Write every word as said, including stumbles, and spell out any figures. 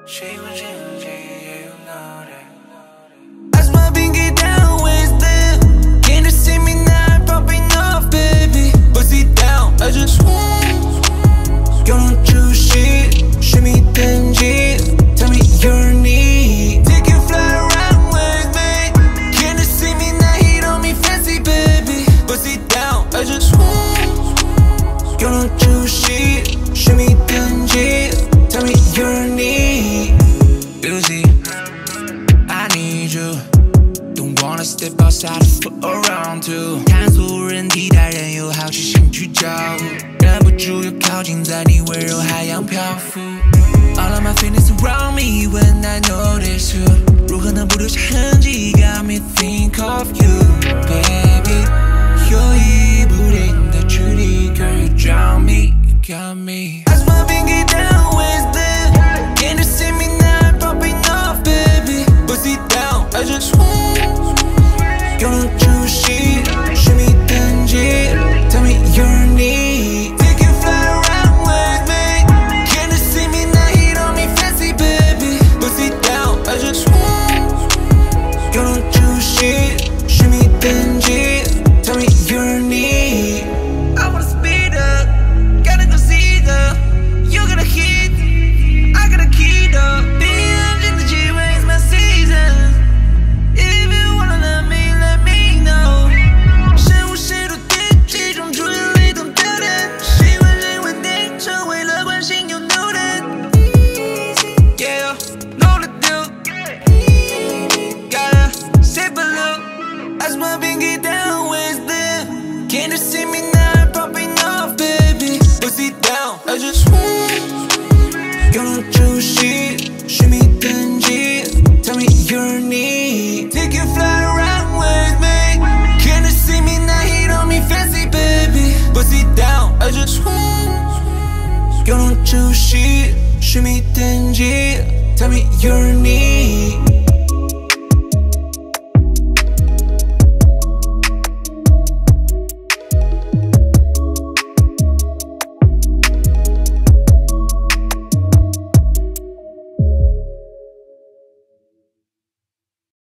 She was in G, yeah, you know that. As my pinky down with them, can't you see me now popping off, baby? Bust it down, I just want. Don't you shit, show me ten G, tell me your need. Take you fly around with me. Can't you see me now, hit on me fancy, baby? Bust it down, I just want. Don't you shit, show me ten G, tell me your need. You see, I need you. Don't wanna step outside and foot around too. 探索人替代人有好奇心去交互，忍不住又靠近，在你温柔海洋漂浮。All of my feelings around me when I notice you， 如何能不留下痕迹 ？Got me think of you, baby。有意不停的距离 ，Girl you drown me, you got me。As my pinky down with them, can't you see me now popping off, baby? Bust it down, I just want. Don't you shit, show me ten G, tell me your need. Take you fly around with me. Can't you see me now, hit on me fancy, baby? Bust it down, I just want. Don't you shit, show me ten G, tell me your need. I wanna speed up, gotta go see the. You gotta hit, I gotta keep up. Being in the G waves my season. If you wanna let me, let me know. 深呼吸都低，集中注意力懂掉点。习惯性稳定，成为了惯性又 know that. Yeah, know the deal. Gotta sip a little. As my pinky down with them. Can't you see me now popping off, baby? Bust it down, I just want. Don't you shit, show me ten G, tell me your need. Take you fly around with me. Can't you see me now, hit on me fancy, baby? Bust it down, I just want. Don't you shit, show me ten G, tell me your need.